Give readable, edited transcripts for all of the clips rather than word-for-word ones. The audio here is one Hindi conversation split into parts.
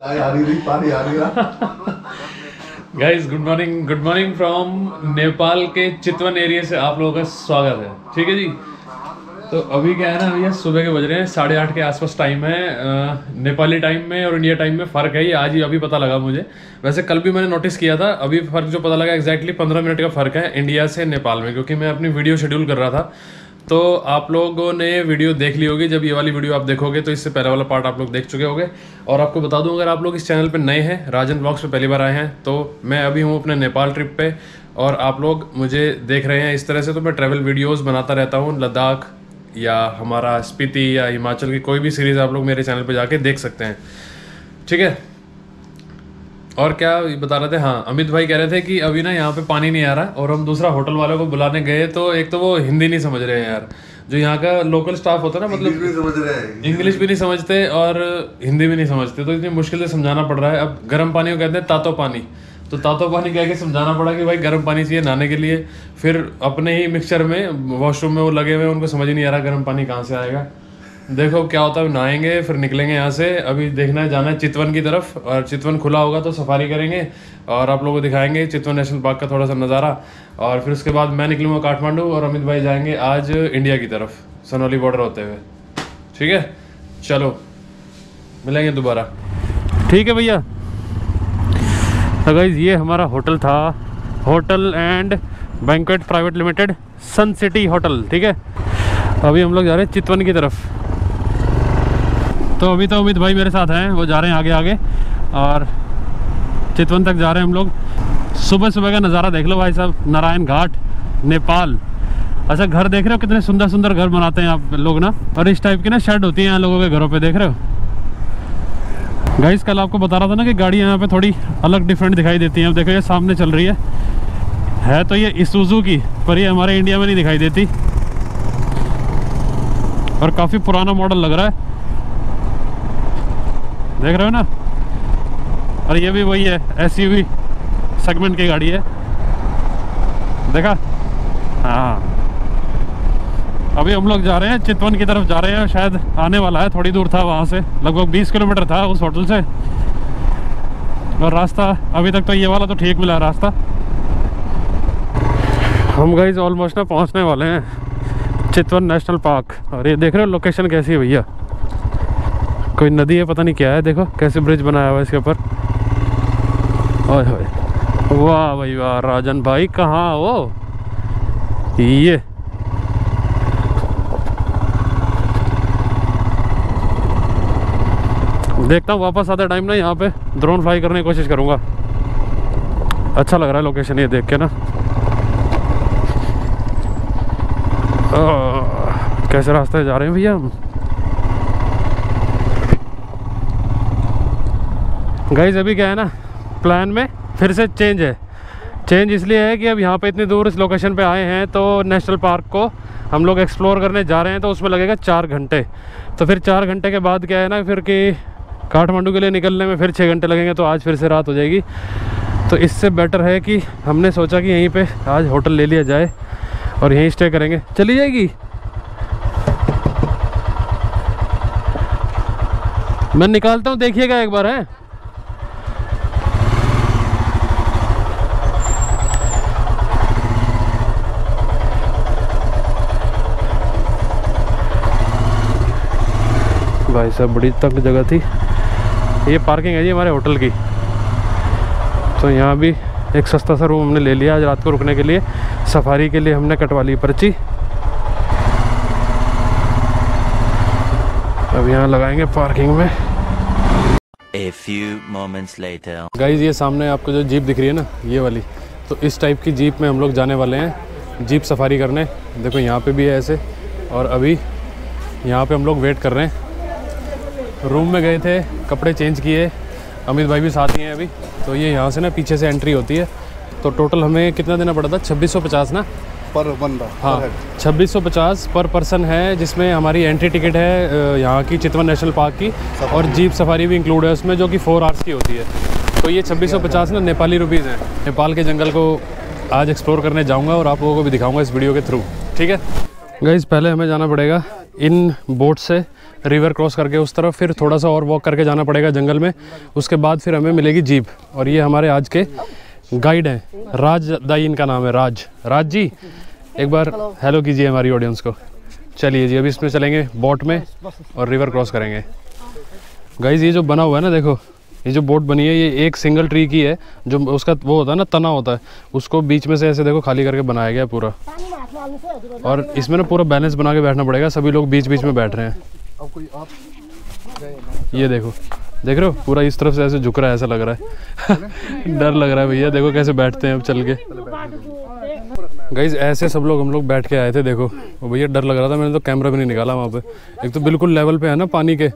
Guys good morning from Nepal के चितवन एरिया से आप लोगों का स्वागत है। ठीक है जी। तो अभी क्या है ना, भैया सुबह के बज रहे हैं 8:30 के आसपास टाइम है। नेपाली टाइम में और इंडिया टाइम में फ़र्क है, ये आज ही अभी पता लगा मुझे। वैसे कल भी मैंने नोटिस किया था, अभी फ़र्क जो पता लगा एग्जैक्टली 15 मिनट का फ़र्क है इंडिया से नेपाल में, क्योंकि मैं अपनी वीडियो शेड्यूल कर रहा था। तो आप लोगों ने वीडियो देख ली होगी, जब ये वाली वीडियो आप देखोगे तो इससे पहले वाला पार्ट आप लोग देख चुके होंगे। और आपको बता दूं, अगर आप लोग इस चैनल पे नए हैं, राजन ब्लॉग्स पे पहली बार आए हैं, तो मैं अभी हूँ अपने नेपाल ट्रिप पे और आप लोग मुझे देख रहे हैं इस तरह से। तो मैं ट्रैवल वीडियोस बनाता रहता हूँ, लद्दाख या हमारा स्पीति या हिमाचल की कोई भी सीरीज़ आप लोग मेरे चैनल पर जाके देख सकते हैं। ठीक है। और क्या बता रहे थे, हाँ अमित भाई कह रहे थे कि अभी ना यहाँ पे पानी नहीं आ रहा, और हम दूसरा होटल वालों को बुलाने गए तो एक तो वो हिंदी नहीं समझ रहे हैं यार, जो यहाँ का लोकल स्टाफ होता है ना, मतलब इंग्लिश भी नहीं समझते और हिंदी भी नहीं समझते, तो इतनी मुश्किल से समझाना पड़ रहा है। अब गर्म पानी को कहते हैं तातो पानी, तो तातो पानी कह के समझाना पड़ा कि भाई गर्म पानी चाहिए नहाने के लिए। फिर अपने ही मिक्सचर में वॉशरूम में वो लगे हुए, उनको समझ ही नहीं आ रहा गर्म पानी कहाँ से आएगा। देखो क्या होता है, नहाएंगे फिर निकलेंगे यहाँ से। अभी देखना है, जाना है चितवन की तरफ, और चितवन खुला होगा तो सफारी करेंगे और आप लोगों को दिखाएंगे चितवन नेशनल पार्क का थोड़ा सा नज़ारा। और फिर उसके बाद मैं निकलूँगा काठमांडू और अमित भाई जाएंगे आज इंडिया की तरफ, सनौली बॉर्डर होते हुए। ठीक है, चलो मिलेंगे दोबारा। ठीक है भैया। तो गाइस ये हमारा होटल था, hotel and banquet private limited, sun city hotel. ठीक है, अभी हम लोग जा रहे हैं चितवन की तरफ। तो अभी तो अमित भाई मेरे साथ हैं, वो जा रहे हैं आगे आगे और चितवन तक जा रहे हैं हम लोग। सुबह सुबह का नज़ारा देख लो भाई साहब, नारायण घाट, नेपाल। अच्छा घर देख रहे हो, कितने सुंदर सुंदर घर बनाते हैं आप लोग ना, और इस टाइप की ना शेड होती है यहाँ लोगों के घरों पे, देख रहे हो गाइस। कल आपको बता रहा था ना कि गाड़ी यहाँ पे थोड़ी अलग डिफरेंट दिखाई देती है। अब देखो ये सामने चल रही है तो ये इसूजू की, पर ये हमारे इंडिया में नहीं दिखाई देती और काफ़ी पुराना मॉडल लग रहा है, देख रहे हो ना। और ये भी वही है, एसयूवी सेगमेंट की गाड़ी है, देखा। हाँ अभी हम लोग जा रहे हैं चितवन की तरफ जा रहे हैं, शायद आने वाला है, थोड़ी दूर था वहाँ से, लगभग 20 किलोमीटर था उस होटल से। और रास्ता अभी तक तो ये वाला तो ठीक मिला रास्ता। हम गाइस ऑलमोस्ट ना पहुँचने वाले हैं चितवन नेशनल पार्क। और ये देख रहे हो लोकेशन कैसी है भैया, कोई नदी है पता नहीं क्या है, देखो कैसे ब्रिज बनाया हुआ है इसके ऊपर। ओए होए, वाह भाई वाह, राजन भाई कहाँ हो। ये देखता हूँ वापस आते टाइम ना यहाँ पे ड्रोन फ्लाई करने की कोशिश करूँगा। अच्छा लग रहा है लोकेशन ये देख के ना। कैसे रास्ते जा रहे हैं भैया हम। गाइस अभी क्या है ना, प्लान में फिर से चेंज है। चेंज इसलिए है कि अब यहाँ पे इतनी दूर इस लोकेशन पे आए हैं, तो नेशनल पार्क को हम लोग एक्सप्लोर करने जा रहे हैं, तो उसमें लगेगा 4 घंटे। तो फिर 4 घंटे के बाद क्या है ना, फिर कि काठमांडू के लिए निकलने में फिर 6 घंटे लगेंगे, तो आज फिर से रात हो जाएगी। तो इससे बेटर है कि हमने सोचा कि यहीं पे आज होटल ले लिया जाए और यहीं स्टे करेंगे। चली जाएगी, मैं निकालता हूँ, देखिएगा एक बार है। भाई साहब बड़ी तंग जगह थी। ये पार्किंग है जी हमारे होटल की, तो यहाँ भी एक सस्ता सा रूम हमने ले लिया आज रात को रुकने के लिए। सफारी के लिए हमने कटवा ली पर्ची। अब यहाँ लगाएंगे पार्किंग में। A few moments later. Guys ये सामने आपको जो जीप दिख रही है ना, ये वाली, तो इस टाइप की जीप में हम लोग जाने वाले हैं जीप सफारी करने। देखो यहाँ पे भी है ऐसे, और अभी यहाँ पे हम लोग वेट कर रहे हैं। रूम में गए थे, कपड़े चेंज किए, अमित भाई भी साथ ही हैं अभी। तो ये यहाँ से ना पीछे से एंट्री होती है। तो टोटल हमें कितना देना पड़ा था, 2650 ना पर बंदा। हाँ 2650 पर पर्सन है, जिसमें हमारी एंट्री टिकट है यहाँ की चितवन नेशनल पार्क की, और जीप सफारी भी इंक्लूड है उसमें, जो कि 4 आवर्स की होती है। तो ये 2650 ना नेपाली रुपीज़ हैं। नेपाल के जंगल को आज एक्सप्लोर करने जाऊँगा और आप लोगों को भी दिखाऊँगा इस वीडियो के थ्रू। ठीक है गाइस, पहले हमें जाना पड़ेगा इन बोट से रिवर क्रॉस करके उस तरफ, फिर थोड़ा सा और वॉक करके जाना पड़ेगा जंगल में। उसके बाद फिर हमें मिलेगी जीप। और ये हमारे आज के गाइड हैं, राज दाई इनका नाम है। राज जी एक बार हेलो कीजिए हमारी ऑडियंस को। चलिए जी, अभी इसमें चलेंगे बोट में और रिवर क्रॉस करेंगे। गाइज ये जो बना हुआ है ना, देखो ये जो बोट बनी है, ये एक सिंगल ट्री की है। जो उसका वो होता है ना, तना होता है, उसको बीच में से ऐसे देखो खाली करके बनाया गया पूरा। और इसमें ना पूरा बैलेंस बना के बैठना पड़ेगा, सभी लोग बीच बीच में बैठ रहे हैं। ये देखो, देख रहे हो पूरा इस तरफ से ऐसे झुक रहा है, ऐसा लग रहा है डर लग रहा है भैया, देखो कैसे बैठते हैं अब चल के। गाइज ऐसे सब लोग हम लोग बैठ के आए थे, देखो भैया डर लग रहा था, मैंने तो कैमरा भी नहीं निकाला वहाँ पे। एक तो बिल्कुल लेवल पे है ना पानी के।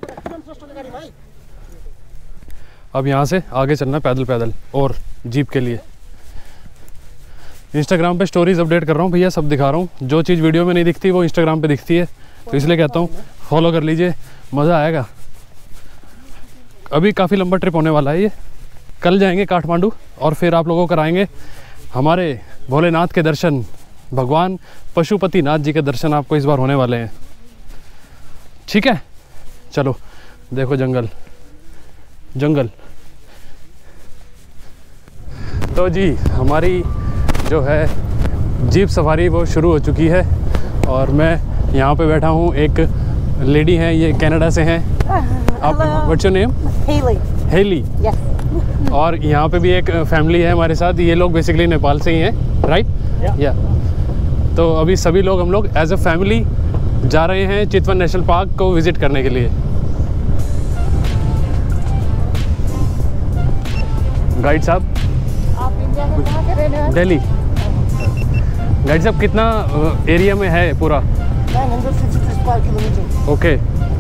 अब यहाँ से आगे चलना पैदल पैदल और जीप के लिए। इंस्टाग्राम पे स्टोरीज अपडेट कर रहा हूँ भैया, सब दिखा रहा हूँ। जो चीज़ वीडियो में नहीं दिखती वो इंस्टाग्राम पे दिखती है, तो इसलिए कहता हूँ फॉलो कर लीजिए, मज़ा आएगा। अभी काफ़ी लंबा ट्रिप होने वाला है ये। कल जाएंगे काठमांडू और फिर आप लोगों को कराएंगे हमारे भोलेनाथ के दर्शन। भगवान पशुपतिनाथ जी के दर्शन आपको इस बार होने वाले हैं, ठीक है। चलो देखो जंगल जंगल। तो जी हमारी जो है जीप सफारी वो शुरू हो चुकी है और मैं यहाँ पे बैठा हूँ। एक लेडी हैं, ये कनाडा से हैं। आप what's your name? Haley. Yes. और यहाँ पे भी एक फैमिली है हमारे साथ। ये लोग बेसिकली नेपाल से ही हैं, राइट? या तो अभी सभी लोग हम लोग एज अ फैमिली जा रहे हैं चितवन नेशनल पार्क को विज़िट करने के लिए। गाइड साहब, आप इंडिया में कहाँ के रहने वाले? दिल्ली। गाइड साहब कितना एरिया में है पूरा? 965 किलोमीटर। ओके।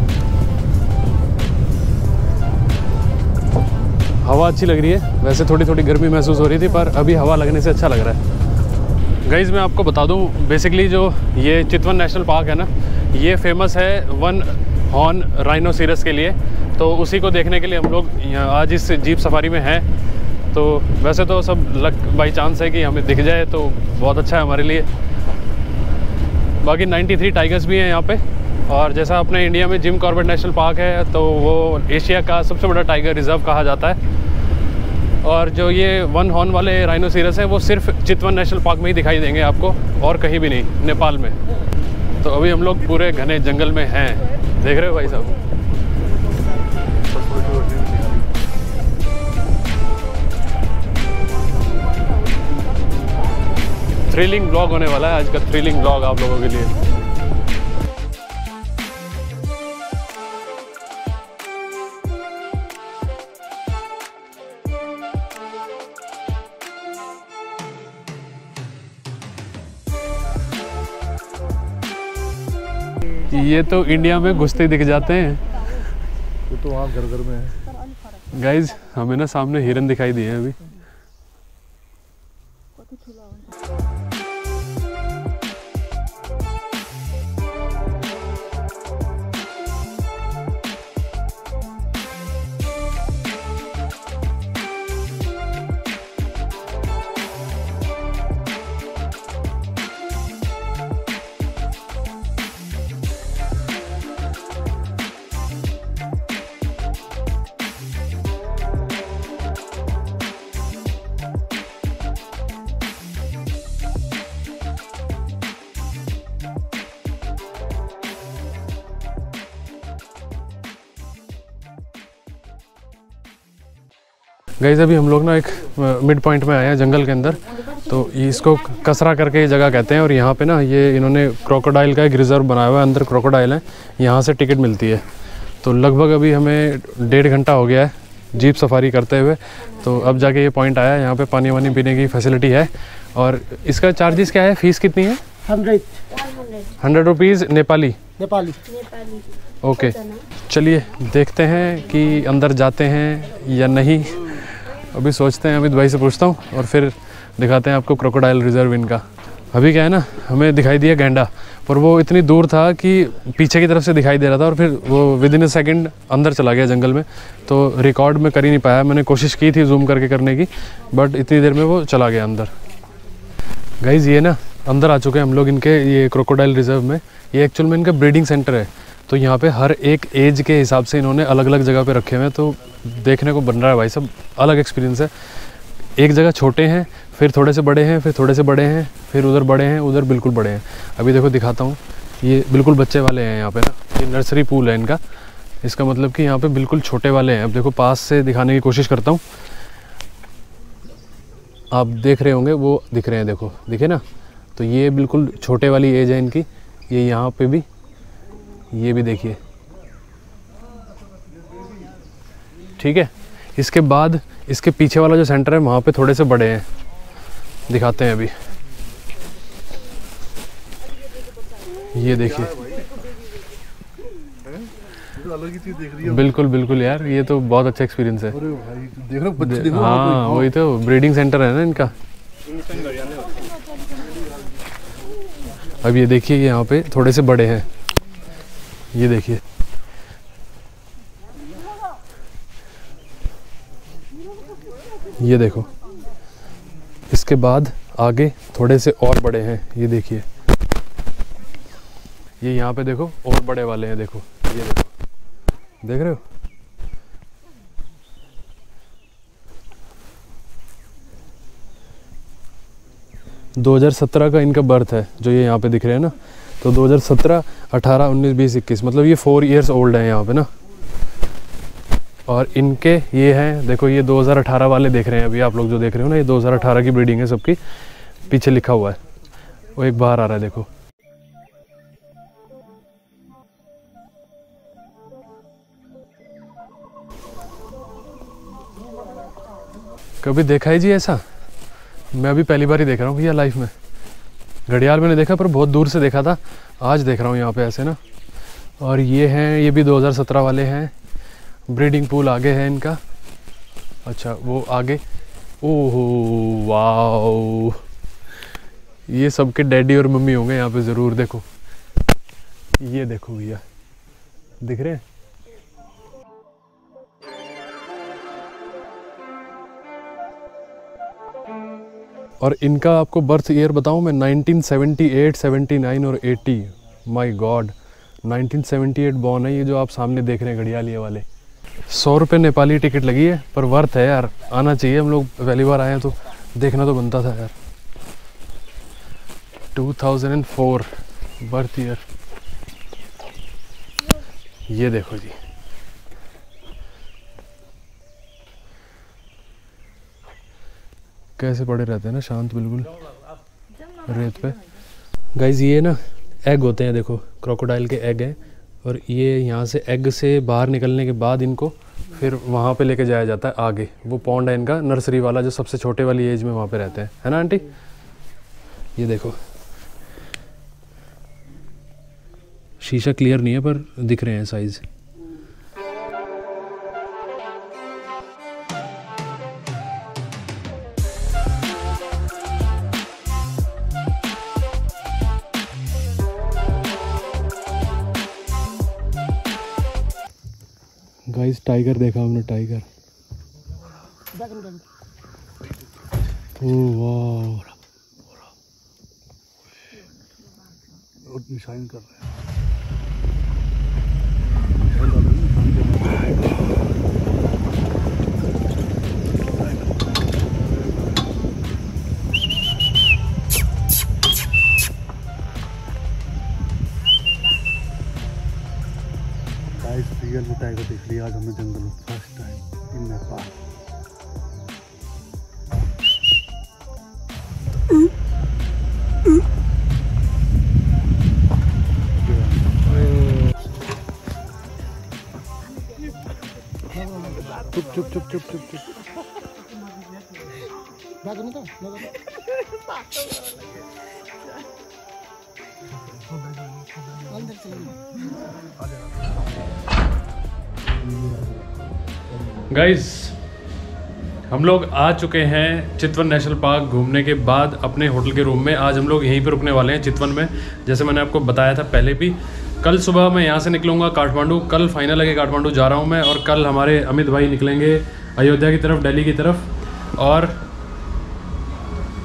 हवा अच्छी लग रही है, वैसे थोड़ी थोड़ी गर्मी महसूस हो रही थी, पर अभी हवा लगने से अच्छा लग रहा है। गाइज मैं आपको बता दूं, बेसिकली जो ये चितवन नेशनल पार्क है ना, ये फेमस है वन हॉर्न राइनोसेरस के लिए। तो उसी को देखने के लिए हम लोग आज इस जीप सफारी में हैं। तो वैसे तो सब लक बाई चांस है कि हमें दिख जाए तो बहुत अच्छा है हमारे लिए। बाकी 93 टाइगर्स भी हैं यहाँ पे। और जैसा अपने इंडिया में जिम कॉर्बेट नेशनल पार्क है, तो वो एशिया का सबसे बड़ा टाइगर रिजर्व कहा जाता है। और जो ये वन हॉर्न वाले राइनोसेरस हैं, वो सिर्फ चितवन नेशनल पार्क में ही दिखाई देंगे आपको, और कहीं भी नहीं नेपाल में। तो अभी हम लोग पूरे घने जंगल में हैं, देख रहे हो भाई साहब। थ्रिलिंग ब्लॉग होने वाला है आज का, थ्रिलिंग ब्लॉग आप लोगों के लिए। ये तो इंडिया में घुसते दिख जाते हैं, ये तो वहाँ घर घर में है। गाइज हमें ना सामने हिरन दिखाई दिए हैं अभी। गाइस अभी हम लोग ना एक मिड पॉइंट में आए हैं जंगल के अंदर। तो इसको कसरा करके ये जगह कहते हैं। और यहाँ पे ना ये इन्होंने क्रोकोडाइल का एक रिज़र्व बनाया हुआ है, अंदर क्रोकोडाइल है, यहाँ से टिकट मिलती है। तो लगभग अभी हमें 1.5 घंटा हो गया है जीप सफारी करते हुए। तो अब जाके ये पॉइंट आया है, यहाँ पे पानी वानी पीने की फैसिलिटी है। और इसका चार्जेस क्या है, फ़ीस कितनी है? 100 रुपीज़ नेपाली। ओके, चलिए देखते हैं कि अंदर जाते हैं या नहीं। अभी सोचते हैं, अमित भाई से पूछता हूँ और फिर दिखाते हैं आपको क्रोकोडाइल रिजर्व इनका। अभी क्या है ना, हमें दिखाई दिया गैंडा, पर वो इतनी दूर था कि पीछे की तरफ से दिखाई दे रहा था और फिर वो विदिन अ सेकंड अंदर चला गया जंगल में। तो रिकॉर्ड में कर ही नहीं पाया, मैंने कोशिश की थी जूम करके करने की, बट इतनी देर में वो चला गया अंदर। गाइज ये ना अंदर आ चुके हैं हम लोग इनके ये क्रोकोडाइल रिजर्व में। ये एक्चुअल में इनका ब्रीडिंग सेंटर है। तो यहाँ पे हर एक एज के हिसाब से इन्होंने अलग अलग जगह पे रखे हुए हैं, तो देखने को बन रहा है भाई सब अलग एक्सपीरियंस है। एक जगह छोटे हैं, फिर थोड़े से बड़े हैं, फिर थोड़े से बड़े हैं, फिर उधर बड़े हैं, उधर बिल्कुल बड़े हैं। अभी देखो दिखाता हूँ, ये बिल्कुल बच्चे वाले हैं यहाँ पे ना, ये नर्सरी पूल है इनका। इसका मतलब कि यहाँ पे बिल्कुल छोटे वाले हैं। अब देखो पास से दिखाने की कोशिश करता हूँ, आप देख रहे होंगे, वो दिख रहे हैं, देखो दिखे ना। तो ये बिल्कुल छोटे वाली एज है इनकी, ये यहाँ पे भी, ये भी देखिए, ठीक है। इसके बाद इसके पीछे वाला जो सेंटर है वहाँ पे थोड़े से बड़े हैं, दिखाते हैं अभी। ये देखिए, अलग ही चीज देख रही है। बिल्कुल बिल्कुल यार, ये तो बहुत अच्छा एक्सपीरियंस है। अरे भाई देख रहे हो बच्चे, देखो हाँ वही तो, ब्रीडिंग सेंटर है ना इनका। अब ये देखिए, यहाँ पे थोड़े से बड़े हैं, ये देखिए, ये देखो। इसके बाद आगे थोड़े से और बड़े हैं, ये देखिए, ये यहाँ पे देखो और बड़े वाले हैं, देखो ये देखो, देख रहे हो। – 2017 का इनका बर्थ है जो ये यहाँ पे दिख रहे हैं ना, तो 2017, 18, 19, 20, 21, मतलब ये 4 इयर्स ओल्ड है यहाँ पे ना। और इनके ये हैं, देखो ये 2018 वाले देख रहे हैं अभी आप लोग जो देख रहे हो ना, ये 2018 की ब्रीडिंग है सबकी, पीछे लिखा हुआ है, वो एक बाहर आ रहा है देखो। कभी देखा है जी ऐसा? मैं अभी पहली बार ही देख रहा हूँ भैया लाइफ में। घड़ियाल मैंने देखा पर बहुत दूर से देखा था, आज देख रहा हूँ यहाँ पे ऐसे ना। और ये हैं, ये भी 2017 वाले हैं। ब्रीडिंग पूल आगे है इनका, अच्छा वो आगे, ओहो वाओ, ये सबके डैडी और मम्मी होंगे यहाँ पे ज़रूर। देखो ये देखो भैया, दिख रहे हैं। और इनका आपको बर्थ ईयर बताऊं मैं, 1978, 79 और 80। माय गॉड, 1978 बॉर्न है ये जो आप सामने देख रहे हैं घड़ियाल ये वाले। 100 रुपये नेपाली टिकट लगी है, पर वर्थ है यार, आना चाहिए। हम लोग पहली बार आए हैं तो देखना तो बनता था यार। 2004 बर्थ ईयर, ये देखो जी। कैसे पड़े रहते हैं ना, शांत बिल्कुल रेत पे। गाइज ये ना एग होते हैं, देखो क्रोकोडाइल के एग हैं। और ये यहाँ से एग से बाहर निकलने के बाद इनको फिर वहाँ पे लेके जाया जाता है आगे। वो पॉन्ड है इनका, नर्सरी वाला जो सबसे छोटे वाली एज में वहाँ पे रहते हैं, है ना आंटी? ये देखो, शीशा क्लियर नहीं है पर दिख रहे हैं साइज़। गाइस टाइगर देखा हमने, टाइगर। ओह वाह, शाइन कर रहे हैं। रियल में टाइगर देख लिया आज हमने जंगल में, फर्स्ट टाइम इन नेपाल। चुप चुप चुप चुप चुप चुप। गाइस हम लोग आ चुके हैं चितवन नेशनल पार्क घूमने के बाद अपने होटल के रूम में। आज हम लोग यहीं पर रुकने वाले हैं चितवन में, जैसे मैंने आपको बताया था पहले भी। कल सुबह मैं यहाँ से निकलूँगा काठमांडू, कल फाइनल है कि काठमांडू जा रहा हूँ मैं। और कल हमारे अमित भाई निकलेंगे अयोध्या की तरफ, दिल्ली की तरफ। और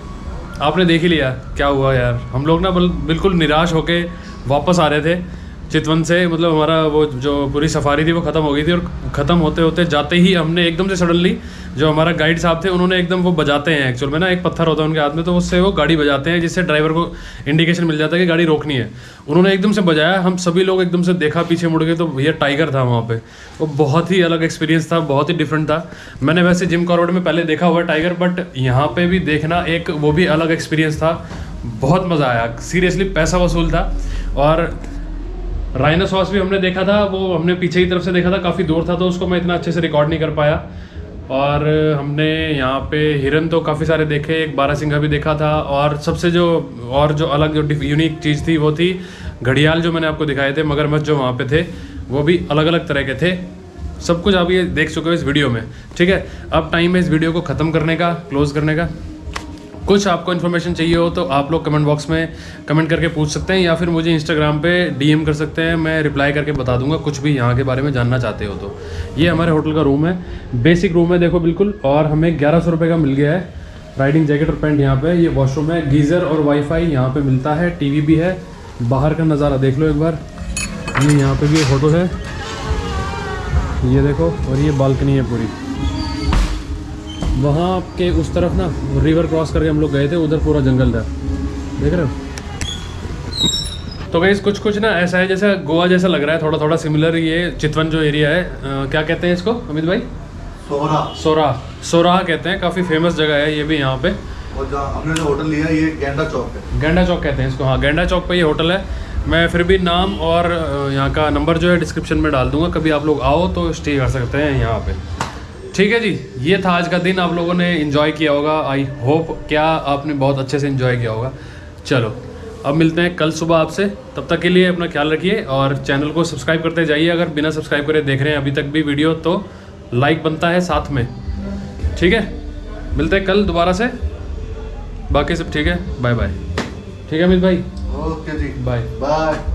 आपने देख ही लिया क्या हुआ यार, हम लोग ना बिल्कुल निराश होके वापस आ रहे थे चितवन से, मतलब हमारा वो जो पूरी सफारी थी वो ख़त्म हो गई थी, और ख़त्म होते होते जाते ही हमने एकदम से सडनली, जो हमारा गाइड साहब थे उन्होंने एकदम, वो बजाते हैं एक्चुअल में ना, एक पत्थर होता है उनके हाथ में, तो उससे वो गाड़ी बजाते हैं जिससे ड्राइवर को इंडिकेशन मिल जाता है कि गाड़ी रोकनी है। उन्होंने एकदम से बजाया, हम सभी लोग एकदम से देखा, पीछे मुड़ गए तो भैया टाइगर था वहाँ पे। वो बहुत ही अलग एक्सपीरियंस था, बहुत ही डिफरेंट था। मैंने वैसे जिम कॉर्बेट में पहले देखा हुआ टाइगर, बट यहाँ पे भी देखना एक वो भी अलग एक्सपीरियंस था। बहुत मज़ा आया, सीरियसली पैसा वसूल था। और राइनोसॉरस भी हमने देखा था, वो हमने पीछे की तरफ से देखा था, काफ़ी दूर था तो उसको मैं इतना अच्छे से रिकॉर्ड नहीं कर पाया। और हमने यहाँ पे हिरन तो काफ़ी सारे देखे, एक बारहसिंगा भी देखा था। और सबसे जो अलग जो यूनिक चीज़ थी वो थी घड़ियाल, जो मैंने आपको दिखाए थे, मगरमच्छ जो वहाँ पे थे वो भी अलग अलग तरह के थे। सब कुछ आप ये देख चुके हो इस वीडियो में, ठीक है। अब टाइम है इस वीडियो को ख़त्म करने का, क्लोज़ करने का। कुछ आपको इन्फॉर्मेशन चाहिए हो तो आप लोग कमेंट बॉक्स में कमेंट करके पूछ सकते हैं, या फिर मुझे इंस्टाग्राम पे डीएम कर सकते हैं, मैं रिप्लाई करके बता दूंगा कुछ भी यहाँ के बारे में जानना चाहते हो तो। ये हमारे होटल का रूम है, बेसिक रूम है देखो बिल्कुल, और हमें 1100 रुपये का मिल गया है। राइडिंग जैकेट और पैंट यहाँ पे, ये वॉशरूम है, गीज़र और वाईफाई यहाँ पे मिलता है, टीवी भी है। बाहर का नज़ारा देख लो एक बार, ये यहाँ पे भी होटल है, ये देखो, और ये बालकनी है पूरी। वहाँ के उस तरफ ना रिवर क्रॉस करके हम लोग गए थे, उधर पूरा जंगल था, देख रहे हो। तो गाइस कुछ ना ऐसा है जैसे गोवा जैसा लग रहा है, थोड़ा थोड़ा सिमिलर। ये चितवन जो एरिया है, क्या कहते हैं इसको अमित भाई? सोराह कहते हैं, काफ़ी फेमस जगह है ये भी यहाँ पे। और जो हमने जो होटल लिया ये गेंडा चौक है, गेंडा चौक कहते हैं इसको, हाँ गेंडा चौक पे ये होटल है। मैं फिर भी नाम और यहाँ का नंबर जो है डिस्क्रिप्शन में डाल दूँगा, कभी आप लोग आओ तो स्टे कर सकते हैं यहाँ पे, ठीक है जी। ये था आज का दिन, आप लोगों ने इन्जॉय किया होगा, आई होप क्या आपने बहुत अच्छे से इन्जॉय किया होगा। चलो अब मिलते हैं कल सुबह आपसे, तब तक के लिए अपना ख्याल रखिए और चैनल को सब्सक्राइब करते जाइए। अगर बिना सब्सक्राइब करे देख रहे हैं अभी तक भी वीडियो तो लाइक बनता है साथ में, ठीक है। मिलते हैं कल दोबारा से, बाकी सब ठीक है, बाय बाय। ठीक है अमित भाई, ओके जी, बाय बाय।